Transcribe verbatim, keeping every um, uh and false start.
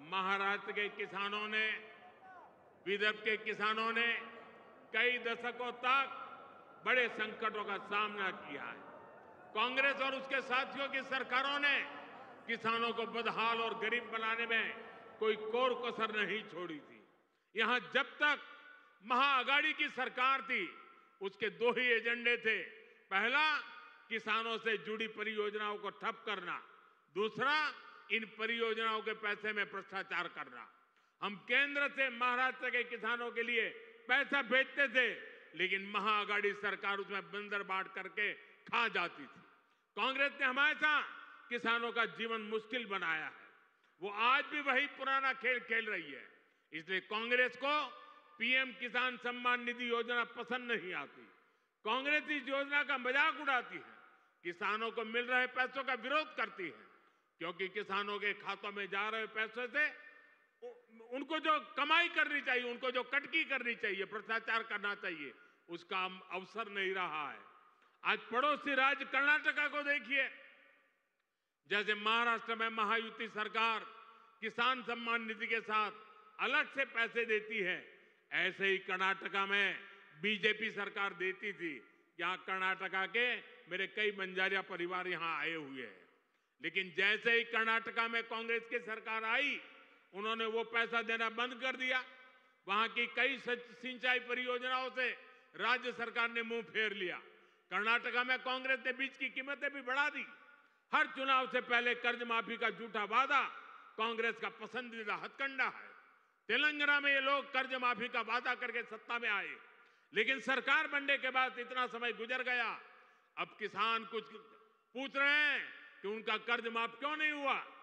महाराष्ट्र के किसानों ने, विदर्भ के किसानों ने कई दशकों तक बड़े संकटों का सामना किया है। कांग्रेस और उसके साथियों की सरकारों ने किसानों को बदहाल और गरीब बनाने में कोई कोर कसर नहीं छोड़ी थी। यहां जब तक महाअघाड़ी की सरकार थी, उसके दो ही एजेंडे थे। पहला, किसानों से जुड़ी परियोजनाओं को ठप करना। दूसरा, इन परियोजनाओं के पैसे में भ्रष्टाचार करना। हम केंद्र से महाराष्ट्र के किसानों के लिए पैसा भेजते थे, लेकिन महाअघाड़ी सरकार उसमें बंदर बांट करके खा जाती थी। कांग्रेस ने हमेशा किसानों का जीवन मुश्किल बनाया है। वो आज भी वही पुराना खेल खेल रही है। इसलिए कांग्रेस को पीएम किसान सम्मान निधि योजना पसंद नहीं आती। कांग्रेस इस योजना का मजाक उड़ाती है, किसानों को मिल रहे पैसों का विरोध करती है, क्योंकि किसानों के खातों में जा रहे पैसों से उनको जो कमाई करनी चाहिए, उनको जो कटकी करनी चाहिए, भ्रष्टाचार करना चाहिए, उसका अवसर नहीं रहा है। आज पड़ोसी राज्य कर्नाटका को देखिए, जैसे महाराष्ट्र में महायुति सरकार किसान सम्मान निधि के साथ अलग से पैसे देती है, ऐसे ही कर्नाटका में बीजेपी सरकार देती थी। यहां कर्नाटका के मेरे कई बंजारिया परिवार यहां आए हुए हैं, लेकिन जैसे ही कर्नाटका में कांग्रेस की सरकार आई, उन्होंने वो पैसा देना बंद कर दिया। वहां की कई सिंचाई परियोजनाओं से राज्य सरकार ने मुंह फेर लिया। कर्नाटका में कांग्रेस ने बीज की कीमतें भी बढ़ा दी। हर चुनाव से पहले कर्ज माफी का झूठा वादा कांग्रेस का पसंदीदा हथकंडा है। तेलंगाना में ये लोग कर्ज माफी का वादा करके सत्ता में आए, लेकिन सरकार बनने के बाद इतना समय गुजर गया, अब किसान कुछ पूछ रहे हैं कि उनका कर्ज माफ क्यों नहीं हुआ।